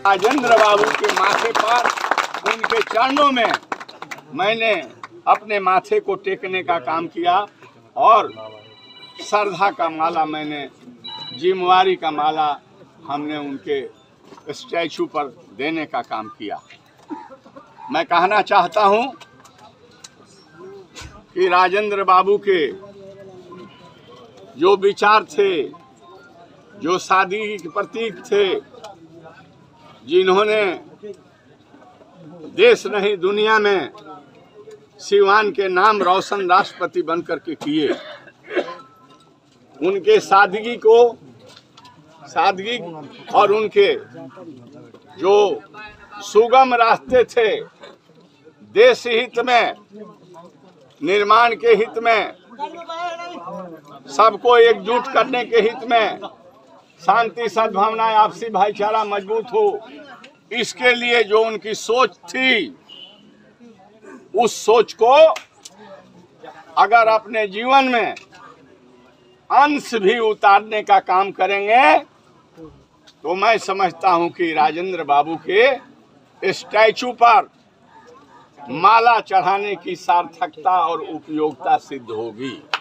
राजेंद्र बाबू के माथे पर, उनके चरणों में मैंने अपने माथे को टेकने का काम किया और श्रद्धा का माला मैंने, जिम्मेवारी का माला हमने उनके स्टैचू पर देने का काम किया। मैं कहना चाहता हूं कि राजेंद्र बाबू के जो विचार थे, जो सादगी के प्रतीक थे, जिन्होंने देश नहीं दुनिया में सिवान के नाम रोशन राष्ट्रपति बनकर के किए, उनके सादगी और उनके जो सुगम रास्ते थे, देश हित में, निर्माण के हित में, सबको एकजुट करने के हित में, शांति सद्भावना आपसी भाईचारा मजबूत हो, इसके लिए जो उनकी सोच थी, उस सोच को अगर अपने जीवन में अंश भी उतारने का काम करेंगे तो मैं समझता हूं कि राजेंद्र बाबू के स्टैचू पर माला चढ़ाने की सार्थकता और उपयोगिता सिद्ध होगी।